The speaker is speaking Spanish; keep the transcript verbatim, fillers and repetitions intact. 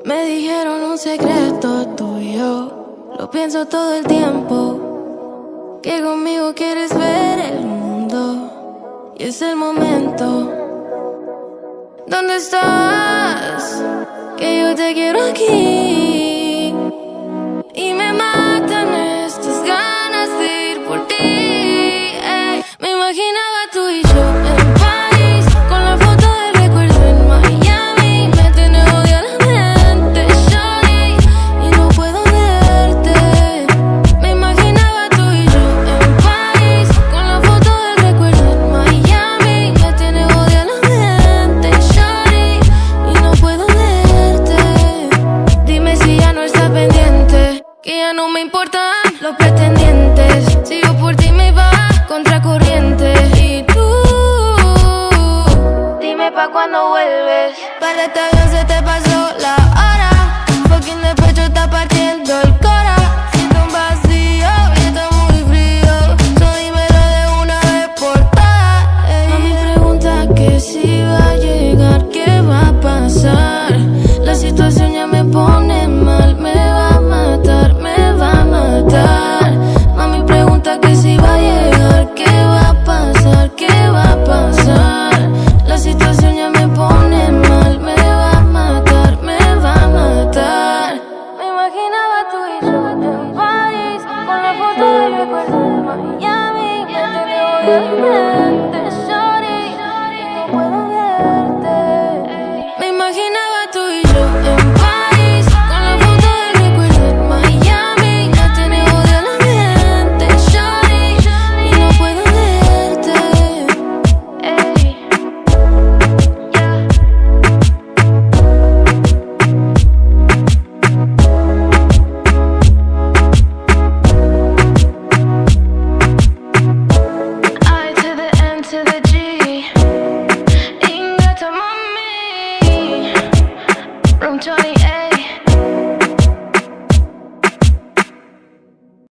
Me dijeron un secreto tuyo, lo pienso todo el tiempo, que conmigo quieres ver el mundo, y es el momento. ¿Dónde estás? Que yo te quiero aquí, y me matan estas ganas de ir por ti. Ey, me imaginaba tú y yo en París, con la foto del recuerdo en Miami. Me tiene odio la mente, shawty, y no puedo verte. Me imaginaba tú y yo en París, con la foto del recuerdo en Miami. Me tiene odio la mente, shawty, y no puedo verte. Dime si ya no estás pendiente, que ya no me importan los pretendientes. Si yo por ti me iba contracorriente. Y tú, dime pa' cuando vuelves. Para este avión se te pasó